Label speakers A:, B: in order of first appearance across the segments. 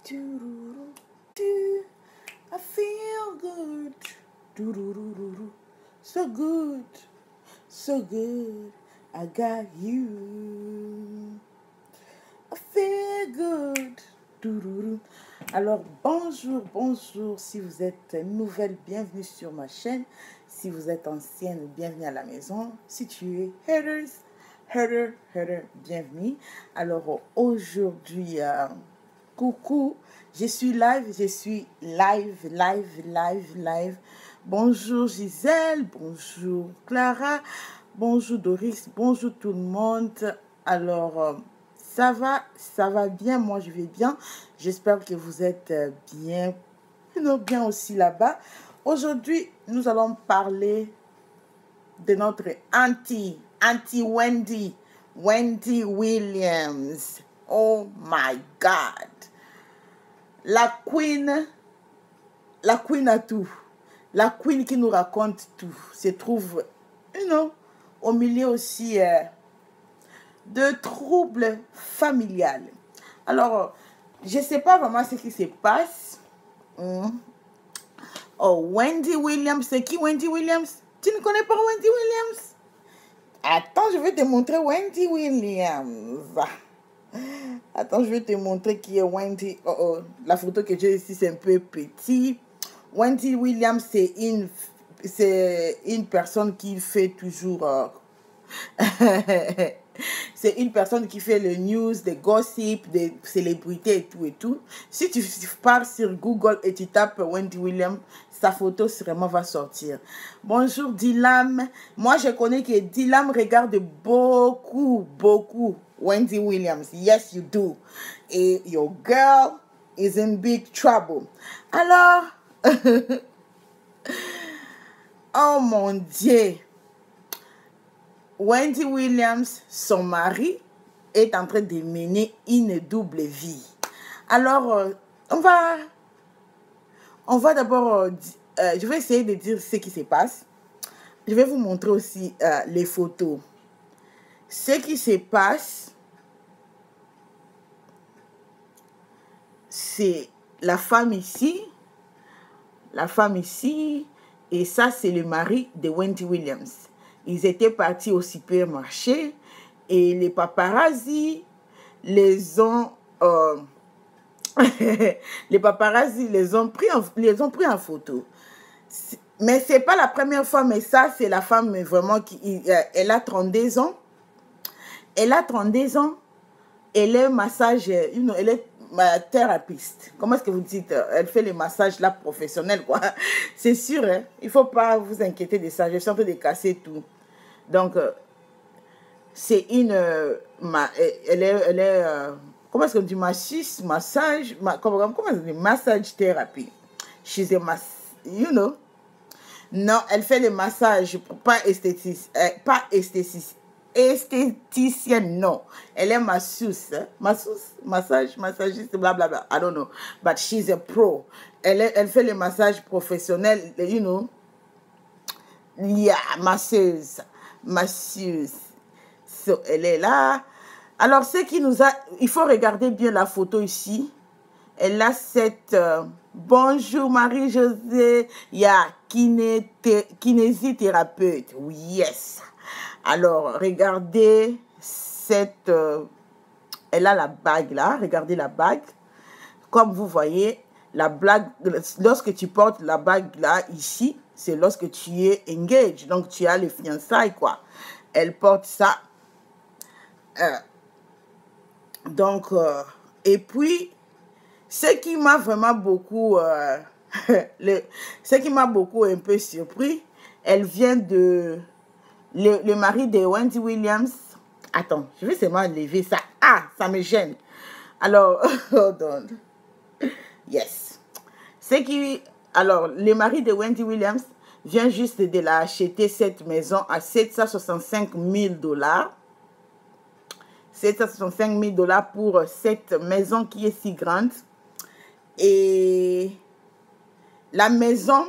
A: Do, do, I feel good. Do. So good. So good. I got you. I feel good. Do. Alors, bonjour. Si vous êtes nouvelle, bienvenue sur ma chaîne. Si vous êtes ancienne, bienvenue à la maison. Si tu es hater, bienvenue. Alors, aujourd'hui, coucou, je suis live. Bonjour Gisèle, bonjour Clara, bonjour Doris, bonjour tout le monde. Alors, ça va bien, moi je vais bien. J'espère que vous êtes bien, bien aussi là-bas. Aujourd'hui, nous allons parler de notre auntie Wendy Williams. Oh my God. La queen a tout. La queen qui nous raconte tout se trouve, au milieu aussi de troubles familiales. Alors, je ne sais pas vraiment ce qui se passe. Oh, Wendy Williams, c'est qui Wendy Williams? Tu ne connais pas Wendy Williams? Attends, je vais te montrer Wendy Williams. Attends, je vais te montrer qui est Wendy. La photo que j'ai ici, c'est un peu petit. Wendy Williams, c'est une personne qui fait toujours... c'est une personne qui fait le news, des gossips, des célébrités et tout. Si tu pars sur Google et tu tapes Wendy Williams, sa photo sûrement va sortir. Bonjour Dylan. Moi, je connais que Dylan regarde beaucoup Wendy Williams. Yes, you do. Et your girl is in big trouble. Alors, oh mon Dieu. Wendy Williams, son mari, est en train de mener une double vie. Alors, on va d'abord, je vais essayer de dire ce qui se passe. Je vais vous montrer aussi les photos. Ce qui se passe, c'est la femme ici, et ça, c'est le mari de Wendy Williams. Ils étaient partis au supermarché et les paparazzi les ont pris en photo. Mais c'est pas la première fois, mais ça c'est la femme vraiment qui elle a 32 ans. Elle est massage, elle est thérapeute. Comment est-ce que vous dites? Elle fait les massages là professionnels quoi. C'est sûr, hein? Il faut pas vous inquiéter de ça. Je suis en train de casser tout. Donc, c'est une... elle est comment est-ce qu'on dit? Massage... comment est-ce qu'on dit? Massage thérapie. She's a Non, elle fait les massages, pas esthéticienne, non. Elle est masseuse. Massagiste, blablabla. I don't know. But she's a pro. Elle fait les massages professionnels, Yeah, masseuse. So, elle est là. Alors, ce qui nous a... Il faut regarder bien la photo ici. Elle a cette... bonjour Marie-Josée. Yeah, kinésithérapeute. Yes. Alors, regardez cette... elle a la bague là. Regardez la bague. Comme vous voyez, la bague... Lorsque tu portes la bague là, ici, c'est lorsque tu es engaged. Donc, tu as les fiançailles, quoi. Elle porte ça. Donc, et puis, ce qui m'a vraiment beaucoup... ce qui m'a beaucoup un peu surpris, elle vient de... Le mari de Wendy Williams. Attends, je vais seulement lever ça. Ah, ça me gêne. Alors, hold on. Yes. Alors, le mari de Wendy Williams vient juste de l'acheter cette maison à 765 000 $. 765 000 $ pour cette maison qui est si grande. Et la maison...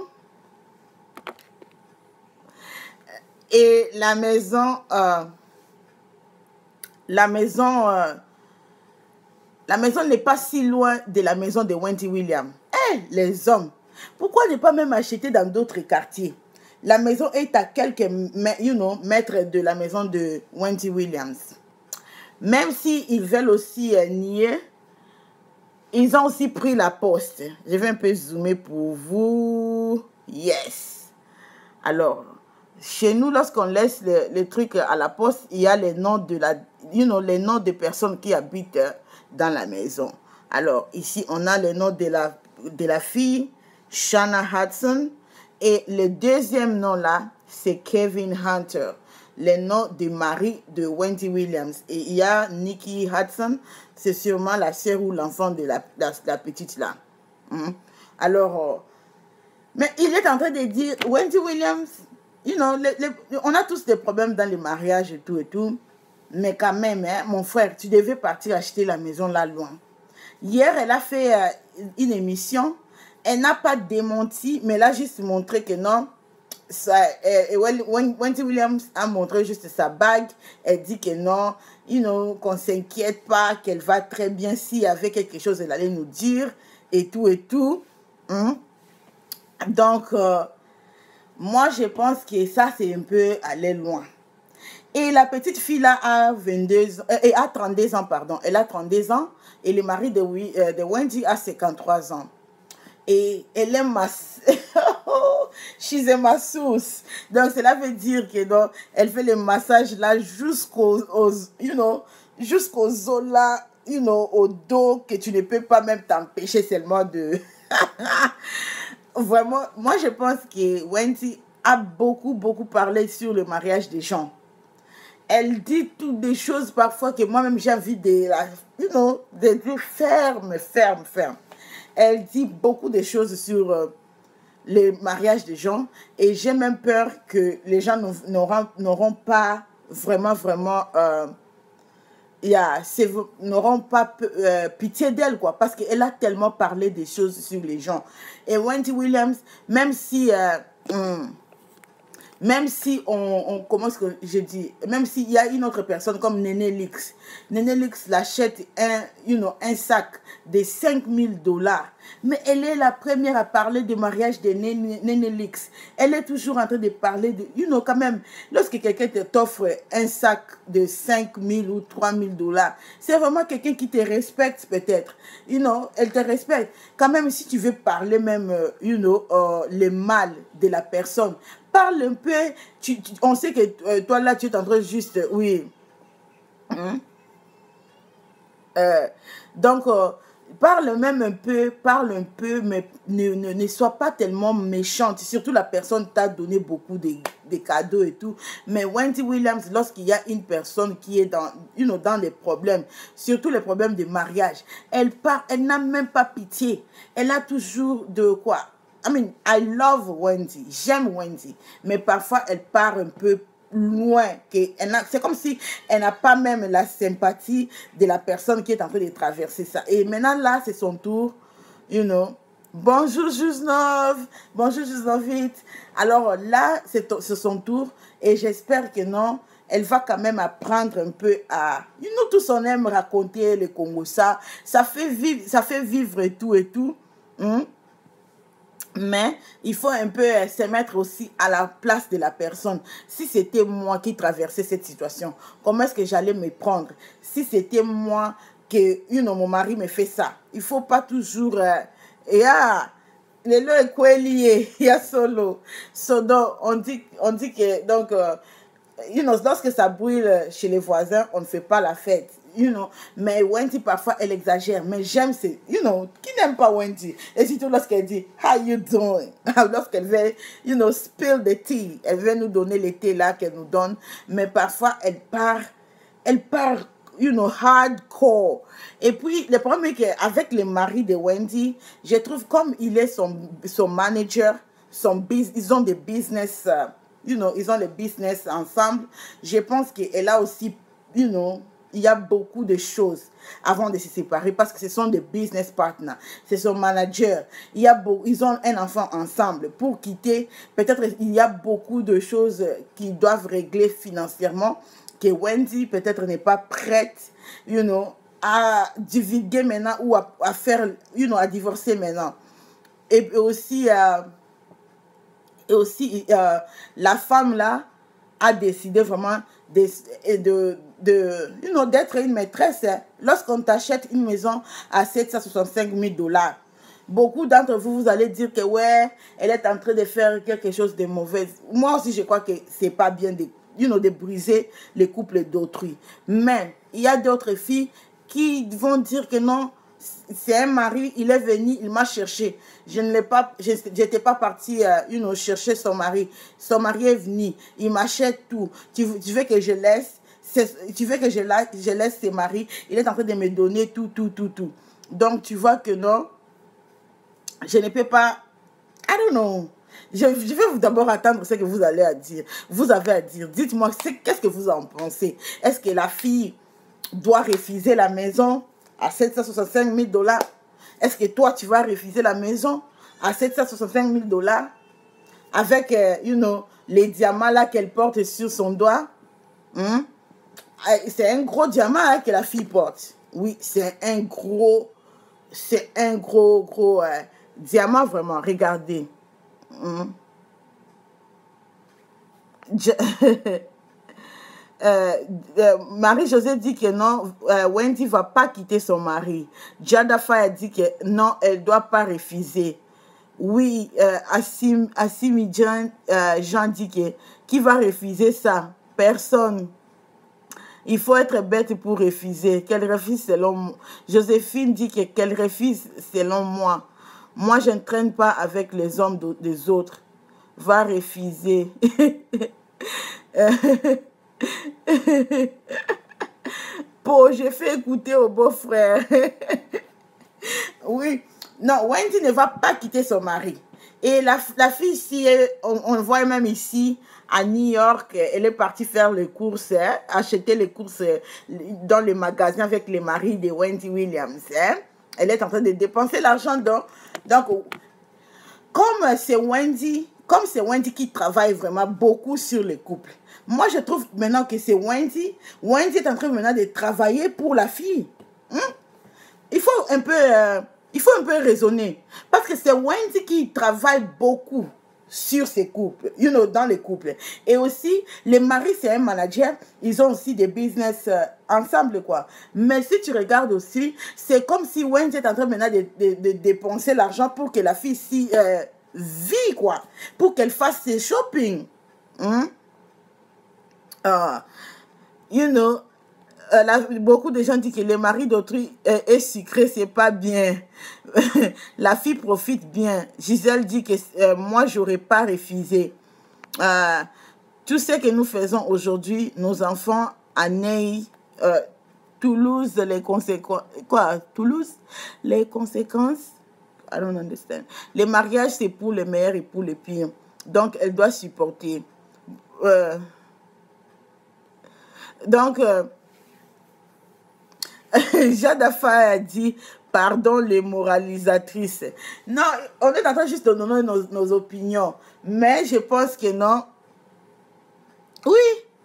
A: La maison n'est pas si loin de la maison de Wendy Williams. Eh, les hommes, pourquoi ne pas même acheter dans d'autres quartiers? La maison est à quelques mètres de la maison de Wendy Williams. Même s'ils veulent aussi nier, ils ont aussi pris la poste. Je vais un peu zoomer pour vous. Yes. Alors, chez nous, lorsqu'on laisse les trucs à la poste, il y a les noms de les noms des personnes qui habitent dans la maison. Alors, ici, on a le nom de la fille, Shanna Hudson. Et le deuxième nom là, c'est Kevin Hunter, le nom du mari de Wendy Williams. Et il y a Nikki Hudson, c'est sûrement la sœur ou l'enfant de la petite là. Alors, mais il est en train de dire, Wendy Williams, on a tous des problèmes dans les mariages et tout. Mais quand même, hein, mon frère, tu devais partir acheter la maison là loin. Hier, elle a fait une émission. Elle n'a pas démenti, mais elle a juste montré que non. Wendy Williams a montré juste sa bague. Elle dit que non, qu'on ne s'inquiète pas, qu'elle va très bien. S'il y avait quelque chose, elle allait nous dire et tout. Donc, moi, je pense que ça, c'est un peu aller loin. Et la petite fille là a 32 ans, pardon. Elle a 32 ans et le mari de Wendy a 53 ans. Et elle aime she's a masseuse. Donc cela veut dire que donc, elle fait le massage là jusqu'aux os là, au dos, que tu ne peux pas même t'empêcher seulement de vraiment. Moi je pense que Wendy a beaucoup parlé sur le mariage des gens. Elle dit toutes des choses parfois que moi-même j'ai envie de dire ferme. Elle dit beaucoup de choses sur le mariage des gens et j'ai même peur que les gens n'auront pas vraiment n'auront pas pitié d'elle, quoi, parce qu'elle a tellement parlé des choses sur les gens. Et Wendy Williams, même si comment est-ce que je dis, même s'il y a une autre personne comme Nene Leakes l'achète un sac de $5,000, mais elle est la première à parler du mariage de Nene Leakes. Elle est toujours en train de parler de, quand même, lorsque quelqu'un t'offre un sac de 5,000 ou $3,000, c'est vraiment quelqu'un qui te respecte peut-être. Elle te respecte. Quand même, si tu veux parler même, le mal de la personne, parle un peu. On sait que toi là, tu es en train juste, oui. Donc, parle un peu, mais ne sois pas tellement méchante. Surtout la personne t'a donné beaucoup de cadeaux et tout. Mais Wendy Williams, lorsqu'il y a une personne qui est dans des problèmes, surtout les problèmes de mariage, elle n'a même pas pitié. Elle a toujours de quoi. I love Wendy. J'aime Wendy. Mais parfois, elle part un peu loin. C'est comme si elle n'a pas même la sympathie de la personne qui est en train de traverser ça. Et maintenant, là, c'est son tour. Bonjour, Jusnov. Bonjour, Jusnovite. Alors là, c'est son tour. Et j'espère que non, elle va quand même apprendre un peu à... tous on aime raconter le Congo. Ça fait vivre et tout. Mais il faut un peu se mettre aussi à la place de la personne. Si c'était moi qui traversais cette situation, comment est-ce que j'allais me prendre? Si c'était moi que mon mari me fait ça, il faut pas toujours le est quoi lié, il y a solo. Donc on dit que donc lorsque ça brûle chez les voisins, on ne fait pas la fête. Mais Wendy parfois elle exagère, mais j'aime qui n'aime pas Wendy, et surtout lorsqu'elle dit how you doing, lorsqu'elle veut spill the tea, elle veut nous donner le thé là qu'elle nous donne, mais parfois elle part hardcore. Et puis le problème est qu'avec le mari de Wendy, je trouve comme il est son manager, ils ont des business, ils ont les business ensemble. Je pense qu'elle a aussi, il y a beaucoup de choses avant de se séparer parce que ce sont des business partners, c'est son manager. Ils ont un enfant ensemble. Pour quitter, peut-être il y a beaucoup de choses qu'ils doivent régler financièrement que Wendy peut-être n'est pas prête, à divulguer maintenant ou à faire, à divorcer maintenant. Et aussi, la femme là a décidé vraiment d'être une maîtresse. Hein. Lorsqu'on t'achète une maison à 765 000 $, beaucoup d'entre vous, vous allez dire que ouais, elle est en train de faire quelque chose de mauvais. Moi aussi, je crois que c'est pas bien de briser les couples d'autrui. Mais il y a d'autres filles qui vont dire que non, c'est un mari, il est venu, il m'a cherché. Je n'étais pas partie chercher son mari. Son mari est venu, il m'achète tout. Tu veux que je laisse, je laisse ses maris, il est en train de me donner tout. Donc tu vois que non, je ne peux pas, I don't know. Je vais d'abord attendre ce que vous avez à dire. Dites-moi, qu'est-ce que vous en pensez? Est-ce que la fille doit refuser la maison à 765 000 $? Est-ce que toi, tu vas refuser la maison à 765 000 $ avec, les diamants là qu'elle porte sur son doigt? C'est un gros diamant hein, que la fille porte. Oui, c'est un gros diamant vraiment. Regardez. Marie-Josée dit que non, Wendy ne va pas quitter son mari. Jadafa a dit que non, elle ne doit pas refuser. Oui, Assimi Jean dit que qui va refuser ça? Personne. Il faut être bête pour refuser. Qu'elle refuse selon moi. Joséphine dit qu'elle refuse selon moi. Moi, je ne traîne pas avec les hommes des autres. Va refuser. J'ai fait écouter au beau-frère. Oui. Non, Wendy ne va pas quitter son mari. Et la fille ici, on voit même ici, à New York, elle est partie faire les courses, hein, acheter les courses dans le magasin avec les maris de Wendy Williams. Hein. Elle est en train de dépenser l'argent. Donc, comme c'est Wendy qui travaille vraiment beaucoup sur les couples, moi je trouve maintenant que c'est Wendy est en train maintenant de travailler pour la fille. Il faut un peu raisonner. Parce que c'est Wendy qui travaille beaucoup sur ces couples, dans les couples. Et aussi, les maris, c'est un manager. Ils ont aussi des business ensemble, quoi. Mais si tu regardes aussi, c'est comme si Wendy est en train maintenant de dépenser l'argent pour que la fille ici vit, quoi. Pour qu'elle fasse ses shopping. Beaucoup de gens disent que le mari d'autrui est sucré, c'est pas bien. La fille profite bien. Gisèle dit que moi, j'aurais pas refusé. Tout ce que nous faisons aujourd'hui, nos enfants à Ney, Toulouse, les conséquences. Quoi? Toulouse? Les conséquences? I don't understand. Les mariages, c'est pour les meilleurs et pour les pires. Donc, elle doit supporter. Jadafa a dit pardon les moralisatrices. Non, on est en train juste de donner nos opinions. Mais je pense que non. Oui.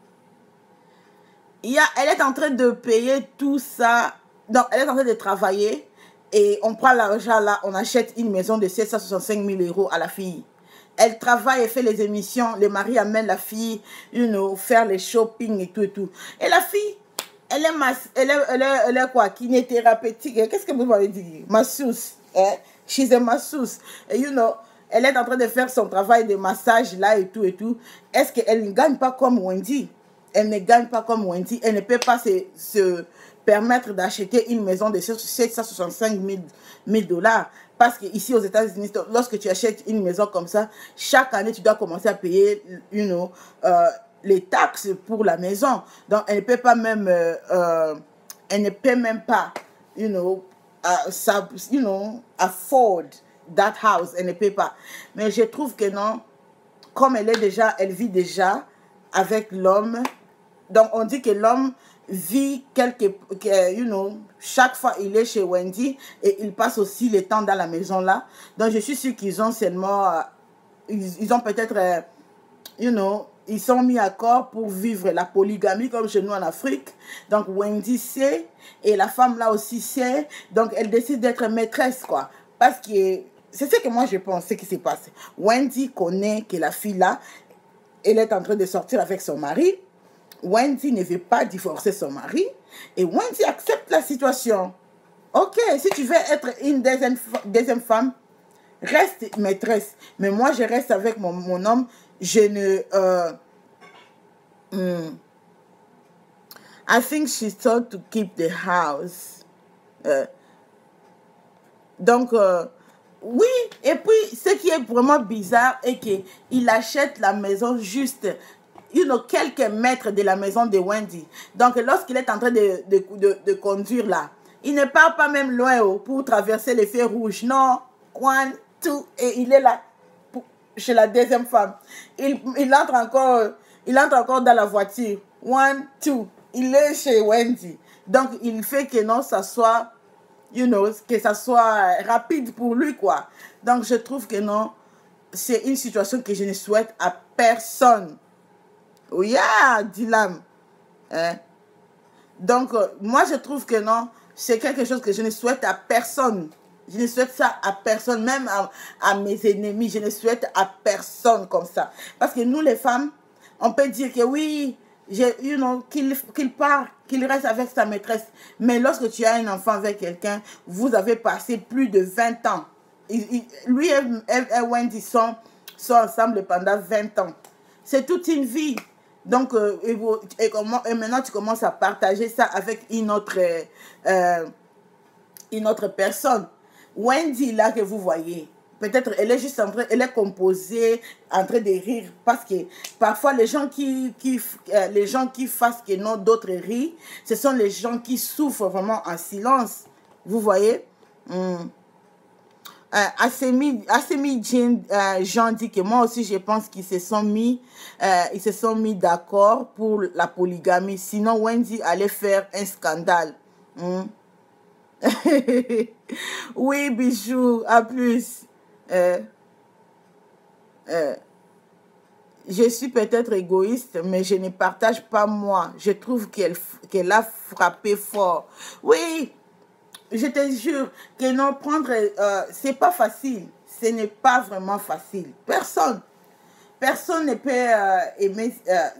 A: Elle est en train de payer tout ça. Donc, elle est en train de travailler. Et on prend l'argent là, on achète une maison de 765 000 € à la fille. Elle travaille, elle fait les émissions. Le mari amène la fille, faire les shopping et tout. Et la fille, elle est quoi? Kinéthérapeutique. Qu'est-ce que vous m'avez dit? Masseuse. Hein? She's a masseuse. Et elle est en train de faire son travail de massage là et tout. Est-ce qu'elle ne gagne pas comme Wendy? Elle ne gagne pas comme Wendy. Elle ne peut pas se permettre d'acheter une maison de 765 000 $. Parce qu'ici aux États-Unis, lorsque tu achètes une maison comme ça, chaque année, tu dois commencer à payer, les taxes pour la maison. Donc, elle ne peut pas même, afford that house. Elle ne peut pas. Mais je trouve que non, comme elle vit déjà avec l'homme. Donc, on dit que l'homme vit chaque fois il est chez Wendy et il passe aussi le temps dans la maison là. Donc, je suis sûre qu'ils ont seulement, ils ont peut-être, ils sont mis d'accord pour vivre la polygamie comme chez nous en Afrique. Donc Wendy sait et la femme là aussi sait. Donc elle décide d'être maîtresse quoi. Parce que c'est ce que moi je pense, ce qui s'est passé. Wendy connaît que la fille là, elle est en train de sortir avec son mari. Wendy ne veut pas divorcer son mari. Et Wendy accepte la situation. Ok, si tu veux être une deuxième femme, reste maîtresse. Mais moi, je reste avec mon homme. Je ne... I think she thought to keep the house. Donc, oui. Et puis, ce qui est vraiment bizarre est qu'il achète la maison juste quelques mètres de la maison de Wendy. Donc, lorsqu'il est en train de conduire là, il ne part pas même loin pour traverser les feux rouges. Non, 1, 2, et il est là chez la deuxième femme. Il entre encore dans la voiture. 1, 2, il est chez Wendy. Donc, il fait que non, ça soit, que ça soit rapide pour lui, quoi. Donc, je trouve que non, c'est une situation que je ne souhaite à personne. Oui, Dylan. Hein? Donc, moi, je trouve que non, c'est quelque chose que je ne souhaite à personne. Je ne souhaite ça à personne, même à mes ennemis. Je ne souhaite à personne comme ça. Parce que nous, les femmes, on peut dire que oui, qu'il part, qu'il reste avec sa maîtresse. Mais lorsque tu as un enfant avec quelqu'un, vous avez passé plus de 20 ans. Lui et Wendy sont ensemble pendant 20 ans. C'est toute une vie. Donc, et maintenant, tu commences à partager ça avec une autre personne. Wendy, là, que vous voyez, peut-être elle est juste elle est composée, en train de rire, parce que parfois, les gens qui fassent que non, d'autres rient, ce sont les gens qui souffrent vraiment en silence. Vous voyez? Assemi Jean dit que moi aussi je pense qu'ils se sont mis d'accord pour la polygamie, sinon Wendy allait faire un scandale. Oui, bijou, à plus. Je suis peut-être égoïste, mais je ne partage pas moi. Je trouve qu'elle a frappé fort. Oui, je te jure que non, c'est pas facile. Ce n'est pas vraiment facile. Personne ne peut aimer,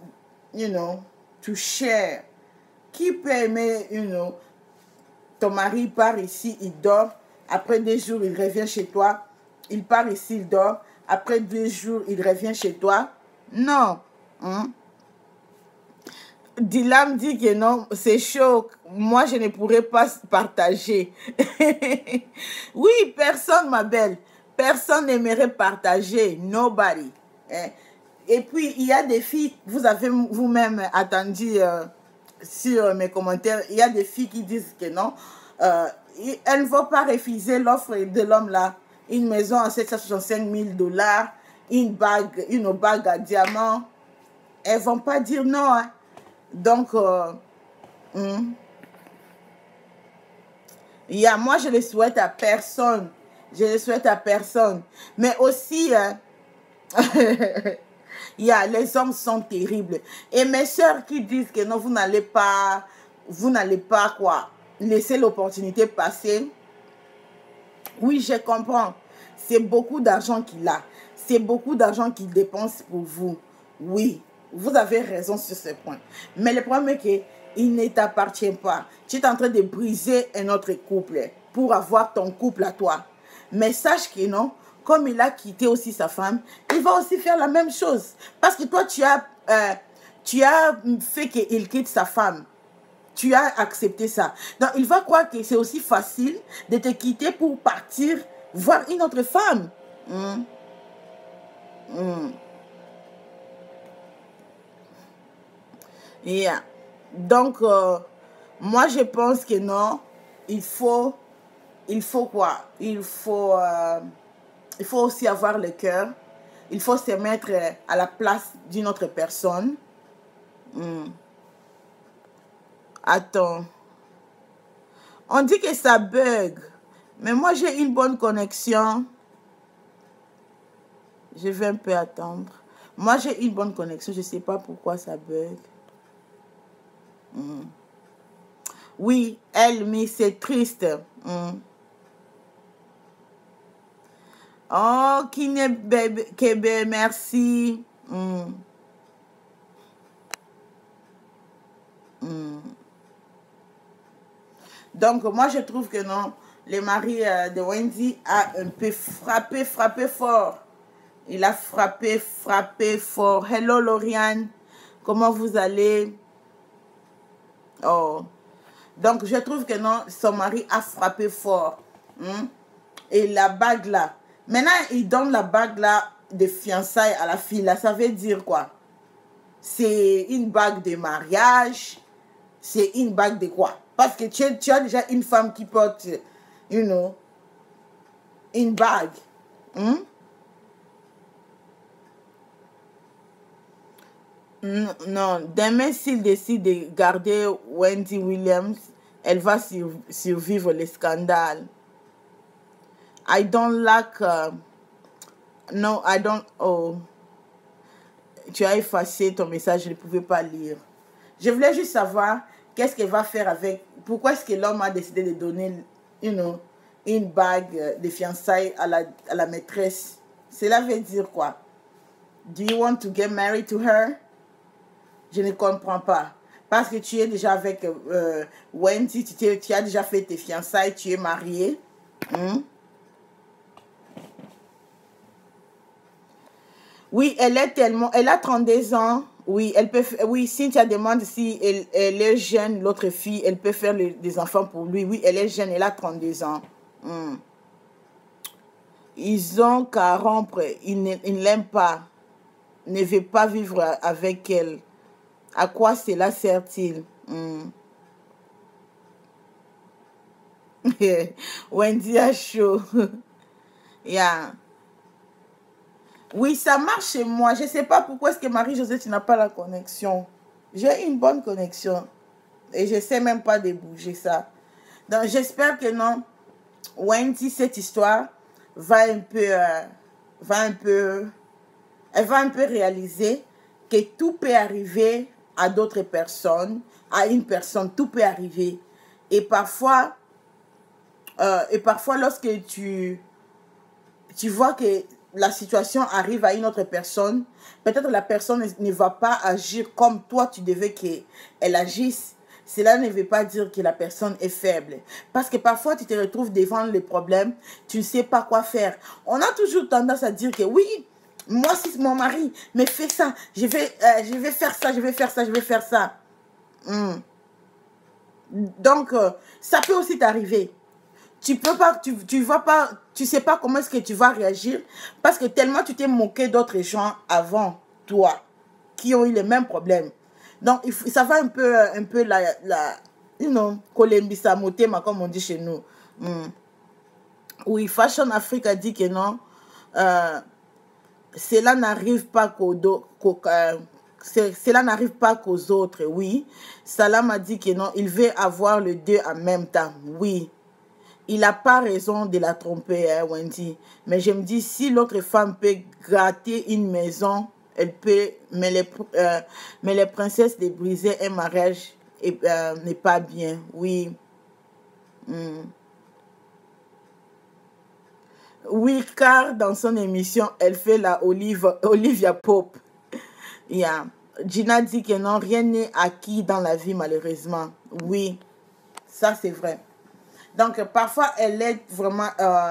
A: to share. Qui peut aimer, ton mari part ici, il dort. Après 2 jours, il revient chez toi. Il part ici, il dort. Après 2 jours, il revient chez toi. Non. Dylan dit que non, c'est chaud. Moi, je ne pourrais pas partager. Oui, personne, ma belle. Personne n'aimerait partager. Nobody. Et puis, il y a des filles, vous avez vous-même attendu sur mes commentaires, il y a des filles qui disent que non. Elles ne vont pas refuser l'offre de l'homme là. Une maison à 765 000 $, une bague à diamant. Elles ne vont pas dire non. Hein. Donc, moi, je le souhaite à personne. Je le souhaite à personne. Mais aussi, les hommes sont terribles. Et mes soeurs qui disent que non, vous n'allez pas quoi, laisser l'opportunité passer. Oui, je comprends. C'est beaucoup d'argent qu'il a. C'est beaucoup d'argent qu'il dépense pour vous. Oui. Vous avez raison sur ce point. Mais le problème est qu'il ne t'appartient pas. Tu es en train de briser un autre couple pour avoir ton couple à toi. Mais sache que non, comme il a quitté aussi sa femme, il va aussi faire la même chose. Parce que toi, tu as fait qu'il quitte sa femme. Tu as accepté ça. Donc, il va croire que c'est aussi facile de te quitter pour partir voir une autre femme. Yeah. Donc, moi, je pense que non, il faut quoi? Il faut aussi avoir le cœur. Il faut se mettre à la place d'une autre personne. Attends. On dit que ça bug. Mais moi, j'ai une bonne connexion. Je vais un peu attendre. Moi, j'ai une bonne connexion. Je ne sais pas pourquoi ça bug. Oui, elle, mais c'est triste. Oh, Kebe, merci. Donc, moi, je trouve que non, le mari de Wendy a un peu frappé fort. Il a frappé fort. Hello, Lauriane. Comment vous allez? Oh. Donc, je trouve que non, son mari a frappé fort. Et la bague là. Maintenant, il donne la bague là de fiançailles à la fille là. Ça veut dire quoi? C'est une bague de mariage. C'est une bague de quoi? Parce que tu as déjà une femme qui porte, you know, une bague. Non, demain, s'il décide de garder Wendy Williams, elle va survivre le scandale. I don't like... no, I don't... Oh, tu as effacé ton message, je ne pouvais pas lire. Je voulais juste savoir qu'est-ce qu'elle va faire avec... Pourquoi est-ce que l'homme a décidé de donner, you know, une bague de fiançailles à la maîtresse? Cela veut dire quoi? Do you want to get married to her? Je ne comprends pas. Parce que tu es déjà avec Wendy, tu as déjà fait tes fiançailles, tu es marié. Oui, elle a 32 ans. Oui, oui, Cynthia demande si elle est jeune, l'autre fille, elle peut faire des enfants pour lui. Oui, elle est jeune, elle a 32 ans. Ils ont qu'à rompre, il ne l'aime pas, ne veut pas vivre avec elle. À quoi cela sert-il? Wendy a chaud. Yeah. Oui, ça marche chez moi. Je ne sais pas pourquoi est-ce que Marie-Josée, tu n'as pas la connexion. J'ai une bonne connexion. Et je ne sais même pas de bouger ça. Donc, j'espère que non. Wendy, cette histoire va un peu... elle va un peu réaliser que tout peut arriver à d'autres personnes. À une personne, tout peut arriver. Et parfois lorsque tu vois que la situation arrive à une autre personne, peut-être la personne ne va pas agir comme toi tu devais qu'elle agisse. Cela ne veut pas dire que la personne est faible. Parce que parfois, tu te retrouves devant les problèmes, tu ne sais pas quoi faire. On a toujours tendance à dire que oui, moi, si mon mari me fait ça, je vais faire ça, je vais faire ça, je vais faire ça. Donc, ça peut aussi t'arriver. Tu peux pas, tu vas pas, tu sais pas comment est-ce que tu vas réagir parce que tellement tu t'es moqué d'autres gens avant toi qui ont eu les mêmes problèmes. Donc ça va un peu you know, kolembisa motema comme on dit chez nous. Oui, Fashion Africa a dit que non, cela n'arrive pas cela n'arrive pas qu'aux autres, oui. Salam a dit que non, il veut avoir les deux en même temps, oui. Il n'a pas raison de la tromper, hein, Wendy. Mais je me dis, si l'autre femme peut gratter une maison, elle peut... Mais les princesses de briser un mariage n'est pas bien. Oui. Oui, car dans son émission, elle fait la Olivia Pope. Yeah. Gina dit que non, rien n'est acquis dans la vie, malheureusement. Oui, ça c'est vrai. Donc, parfois, elle est vraiment...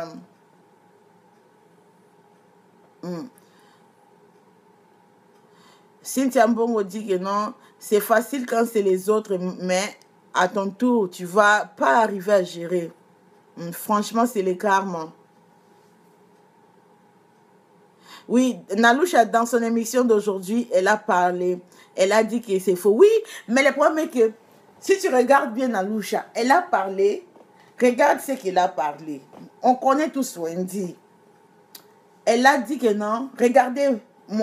A: Cynthia Mbongo dit que non, c'est facile quand c'est les autres, mais à ton tour, tu vas pas arriver à gérer. Franchement, c'est le karma. Oui, Naloucha, dans son émission d'aujourd'hui, elle a parlé. Elle a dit que c'est faux. Oui, mais le problème est que si tu regardes bien Naloucha, elle a parlé. Regarde ce qu'elle a parlé. On connaît tous Wendy. Elle a dit que non. Regardez,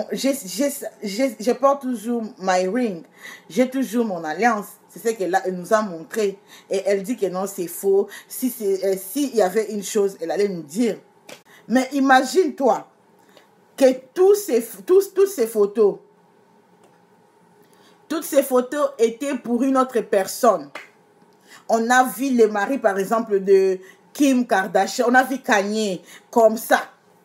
A: je porte toujours my ring. J'ai toujours mon alliance. C'est ce qu'elle nous a montré. Et elle dit que non, c'est faux. S'il y avait une chose, elle allait nous dire. Mais imagine-toi, que toutes ces photos étaient pour une autre personne. On a vu les maris, par exemple, de Kim Kardashian. On a vu Kanye comme ça.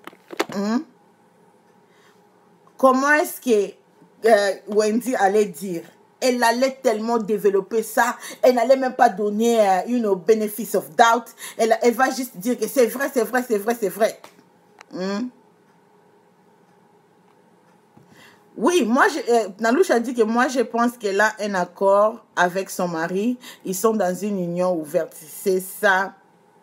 A: Comment est-ce que Wendy allait dire? Elle allait tellement développer ça. Elle n'allait même pas donner, benefit of doubt. Elle va juste dire que c'est vrai, c'est vrai, c'est vrai, c'est vrai. Oui, moi, Nalouche a dit que moi, je pense qu'elle a un accord avec son mari. Ils sont dans une union ouverte. C'est ça.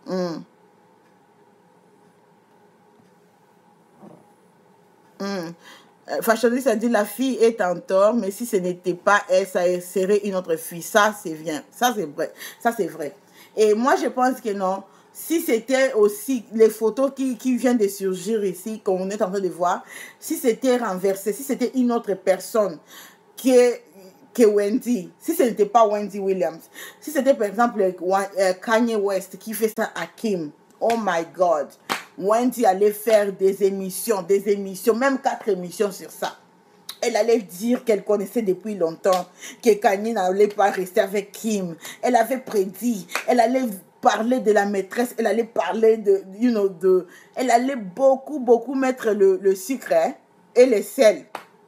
A: Fashioniste a dit la fille est en tort, mais si ce n'était pas elle, ça serait une autre fille. Ça, c'est bien. Ça, c'est vrai. Ça, c'est vrai. Et moi, je pense que non. Si c'était aussi les photos qui viennent de surgir ici, qu'on est en train de voir, si c'était renversé, si c'était une autre personne que Wendy, si ce n'était pas Wendy Williams, si c'était par exemple Kanye West qui fait ça à Kim, oh my God, Wendy allait faire des émissions, même 4 émissions sur ça. Elle allait dire qu'elle connaissait depuis longtemps, que Kanye n'allait pas rester avec Kim. Elle avait prédit, elle allait parler de la maîtresse, elle allait parler elle allait beaucoup mettre le sucre et le sel.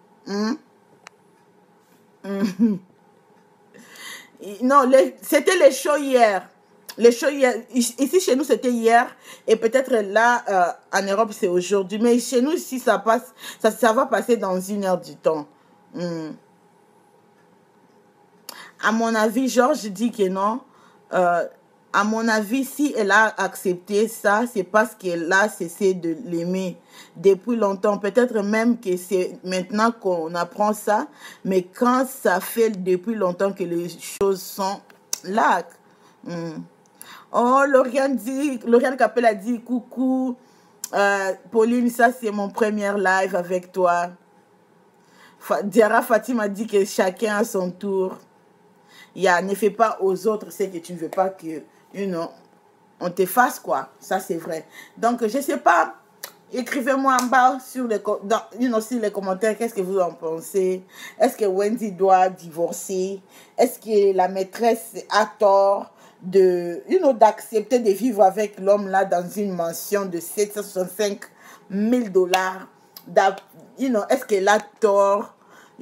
A: Non, c'était les shows hier. Les shows hier. Ici, chez nous, c'était hier. Et peut-être là, en Europe, c'est aujourd'hui. Mais chez nous, ici, ça va passer dans 1 heure du temps. À mon avis, Georges dit que non. À mon avis, si elle a accepté ça, c'est parce qu'elle a cessé de l'aimer depuis longtemps. Peut-être même que c'est maintenant qu'on apprend ça, mais quand ça fait depuis longtemps que les choses sont là. Oh, Lauriane Capel a dit coucou. Pauline, ça c'est mon premier live avec toi. Diara Fatima a dit que chacun a son tour. Ne fais pas aux autres ce que tu ne veux pas que, on te fasse, quoi. Ça, c'est vrai. Donc, je ne sais pas. Écrivez-moi en bas sur sur les commentaires, qu'est-ce que vous en pensez? Est-ce que Wendy doit divorcer? Est-ce que la maîtresse a tort d'accepter de vivre avec l'homme là dans une mansion de 765 000 dollars? Est-ce qu'elle a tort,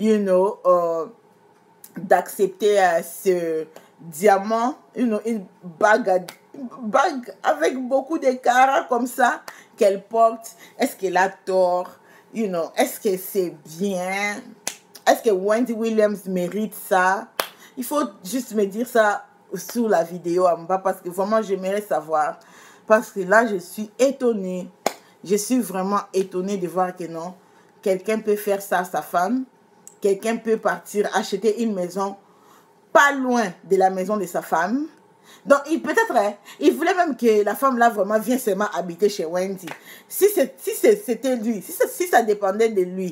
A: d'accepter ce diamant, une bague avec beaucoup de carats comme ça qu'elle porte? Est-ce qu'elle a tort? Est-ce que c'est bien? Est-ce que Wendy Williams mérite ça? Il faut juste me dire ça sous la vidéo en bas, parce que vraiment j'aimerais savoir, parce que là je suis étonnée. Je suis vraiment étonnée de voir que non, quelqu'un peut faire ça à sa femme. Quelqu'un peut partir acheter une maison pas loin de la maison de sa femme. Donc, peut-être, il voulait même que la femme là vraiment vienne seulement habiter chez Wendy. Si c'était lui, si ça dépendait de lui.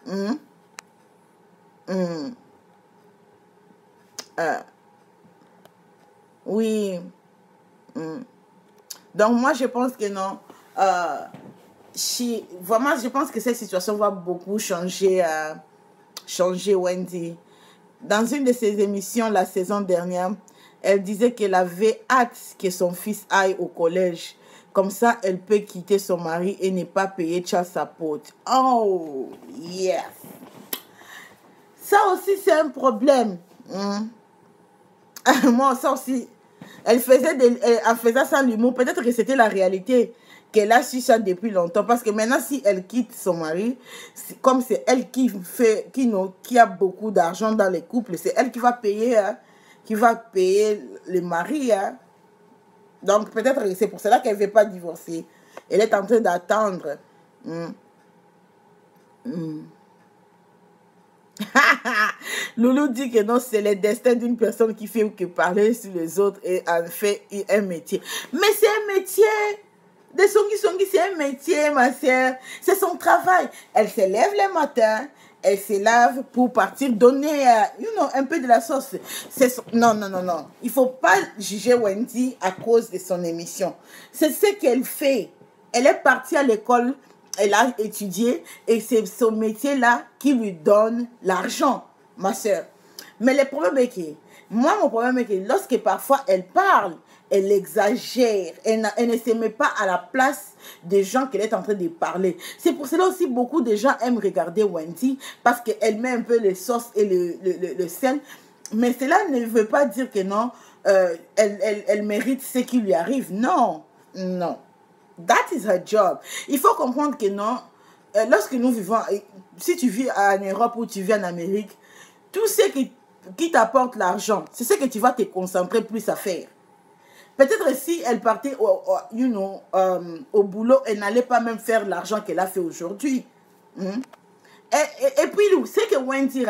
A: Oui. Donc, moi, je pense que non. Vraiment, je pense que cette situation va beaucoup changer Wendy. Dans une de ses émissions la saison dernière, elle disait qu'elle avait hâte que son fils aille au collège. Comme ça, elle peut quitter son mari et ne pas payer child support. Oh, yes. Ça aussi, c'est un problème. Moi, ça aussi. Elle faisait ça l'humour. Peut-être que c'était la réalité. Qu'elle a su ça depuis longtemps. Parce que maintenant, si elle quitte son mari, comme c'est elle qui a beaucoup d'argent dans les couples, c'est elle qui va payer, le mari. Donc, peut-être que c'est pour cela qu'elle ne veut pas divorcer. Elle est en train d'attendre. Loulou dit que non, c'est le destin d'une personne qui fait que parler sur les autres et en fait un métier. Mais c'est un métier. De Songi, c'est un métier, ma soeur. C'est son travail. Elle se lève le matin, elle se lave pour partir donner un peu de la sauce. Non. Il ne faut pas juger Wendy à cause de son émission. C'est ce qu'elle fait. Elle est partie à l'école Elle a étudié et c'est ce métier-là qui lui donne l'argent, ma soeur. Mais le problème est que, moi, mon problème est que lorsque parfois elle parle, elle exagère, elle ne se met pas à la place des gens qu'elle est en train de parler. C'est pour cela aussi beaucoup de gens aiment regarder Wendy parce qu'elle met un peu les sauces et le sel. Mais cela ne veut pas dire que non, elle mérite ce qui lui arrive. Non, non. That is her job. Il faut comprendre que non, lorsque nous vivons, si tu vis en Europe ou tu vis en Amérique, tout ce qui t'apporte l'argent, c'est ce que tu vas te concentrer plus à faire. Peut-être si elle partait au boulot, elle n'allait pas même faire l'argent qu'elle a fait aujourd'hui. Et puis, ce que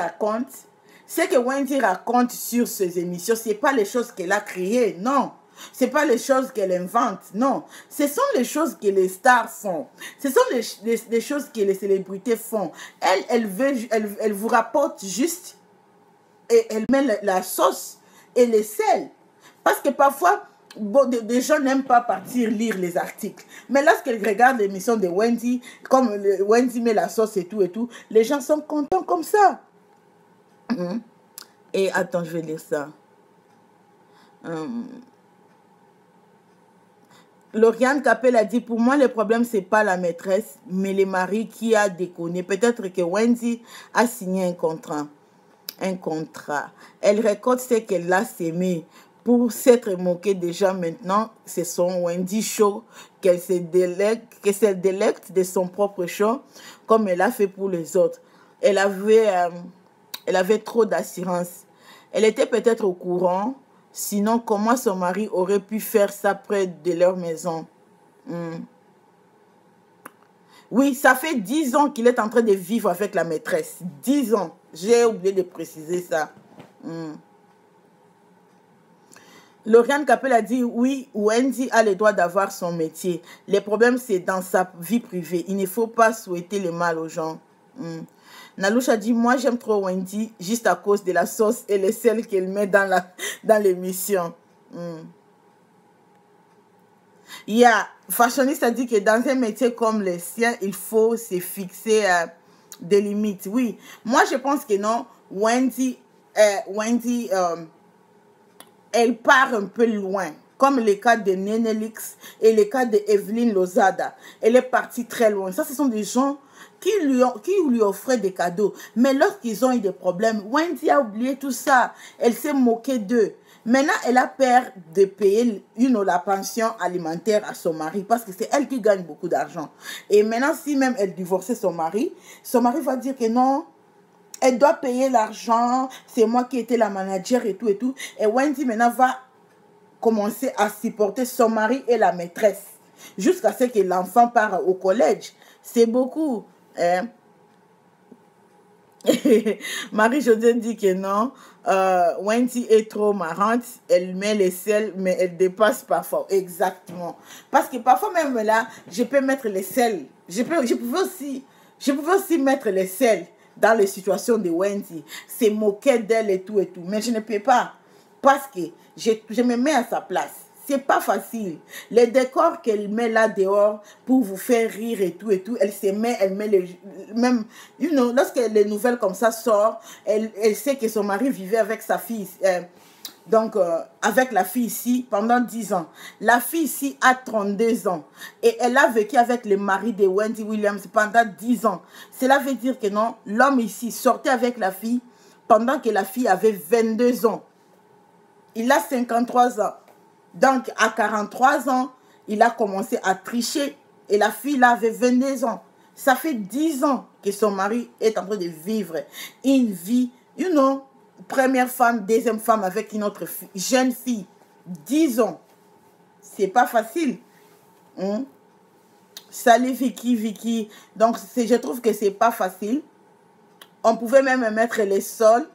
A: Wendy raconte sur ses émissions, ce n'est pas les choses qu'elle a créées, non. Ce n'est pas les choses qu'elle invente, non. Ce sont les choses que les stars font. Ce sont les choses que les célébrités font. Elle vous rapporte juste et elle met la sauce et les sels. Parce que parfois, bon, des gens n'aiment pas partir lire les articles. Mais lorsqu'ils regardent l'émission de Wendy, comme Wendy met la sauce et tout, les gens sont contents comme ça. Et attends, je vais lire ça. Lauriane Capel a dit, pour moi, le problème, c'est pas la maîtresse, mais le mari qui a déconné. Peut-être que Wendy a signé un contrat. Elle récolte ce qu'elle a sémé. Pour s'être moquée déjà maintenant, c'est son Wendy Show, qu'elle se délecte de son propre show, comme elle a fait pour les autres. Elle avait trop d'assurance. Elle était peut-être au courant. Sinon, comment son mari aurait pu faire ça près de leur maison? Oui, ça fait 10 ans qu'il est en train de vivre avec la maîtresse. 10 ans. J'ai oublié de préciser ça. Lauriane Capel a dit, oui, Wendy a le droit d'avoir son métier. Le problème, c'est dans sa vie privée. Il ne faut pas souhaiter le mal aux gens. Nalouche a dit, moi j'aime trop Wendy juste à cause de la sauce et les sels qu'elle met dans l'émission. Fashioniste a dit que dans un métier comme le sien, il faut se fixer des limites. Oui, moi je pense que non, Wendy elle part un peu loin. Comme le cas de Nenelix et le cas de Evelyne Lozada. Elle est partie très loin. Ça, ce sont des gens qui lui offraient des cadeaux. Mais lorsqu'ils ont eu des problèmes, Wendy a oublié tout ça. Elle s'est moquée d'eux. Maintenant, elle a peur de payer la pension alimentaire à son mari parce que c'est elle qui gagne beaucoup d'argent. Et maintenant, si même elle divorçait son mari va dire que non, elle doit payer l'argent, c'est moi qui étais la manager et tout. Et Wendy maintenant va commencer à supporter son mari et la maîtresse jusqu'à ce que l'enfant parte au collège. C'est beaucoup. Marie-Josée dit que non, Wendy est trop marrante, elle met les sels, mais elle dépasse parfois. Exactement. Parce que parfois même là, je peux mettre les sels. Je pouvais aussi mettre les sels dans les situations de Wendy. C'est moquer d'elle et tout. Mais je ne peux pas. Parce que je me mets à sa place. C'est pas facile. Les décors qu'elle met là dehors pour vous faire rire et tout, elle met même, lorsque les nouvelles comme ça sortent, elle sait que son mari vivait avec sa fille, avec la fille ici pendant 10 ans. La fille ici a 32 ans et elle a vécu avec le mari de Wendy Williams pendant 10 ans. Cela veut dire que non, l'homme ici sortait avec la fille pendant que la fille avait 22 ans. Il a 53 ans. Donc, à 43 ans, il a commencé à tricher. Et la fille, là, avait 22 ans. Ça fait 10 ans que son mari est en train de vivre une vie, première femme, deuxième femme avec une autre jeune fille. 10 ans. C'est pas facile. Salut Vicky. Donc, je trouve que c'est pas facile. On pouvait même mettre les sols.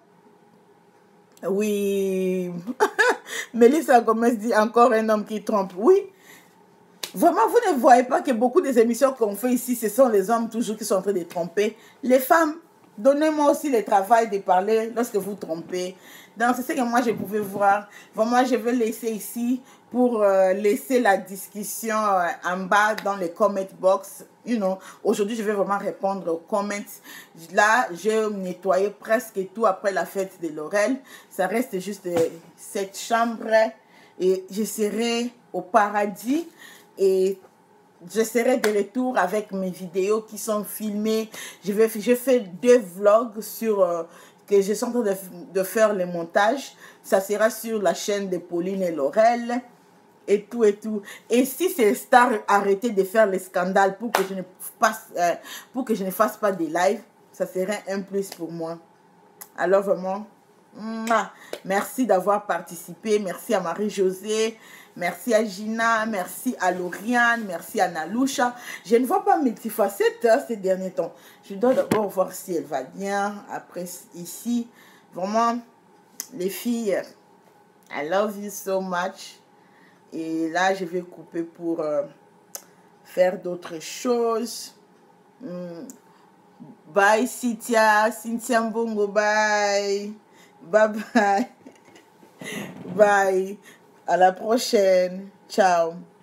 A: Oui. Mélissa Gomez dit encore un homme qui trompe. Oui. Vraiment, vous ne voyez pas que beaucoup des émissions qu'on fait ici, ce sont les hommes toujours qui sont en train de tromper. Les femmes, donnez-moi aussi le travail de parler lorsque vous trompez. Donc, c'est ce que moi, je pouvais voir. Vraiment, je vais laisser ici pour laisser la discussion en bas dans les comment box. Aujourd'hui, je vais vraiment répondre aux comments. Là, j'ai nettoyé presque tout après la fête de Laurel. Ça reste juste cette chambre et je serai au paradis et je serai de retour avec mes vidéos qui sont filmées. Je fais 2 vlogs sur que je suis en train de faire le montage. Ça sera sur la chaîne de Pauline et Laurel. Et tout et tout. Et si ces stars arrêtaient de faire les scandales pour que je ne fasse pas des lives, ça serait un plus pour moi. Alors vraiment, merci d'avoir participé. Merci à Marie-Josée. Merci à Gina. Merci à Lauriane. Merci à Naloucha. Je ne vois pas multifacette ces derniers temps. Je dois d'abord voir si elle va bien. Après, ici, vraiment, les filles, I love you so much. Et là, je vais couper pour faire d'autres choses. Bye, Cynthia. Cynthia Mbongo, bye. Bye, bye. Bye. À la prochaine. Ciao.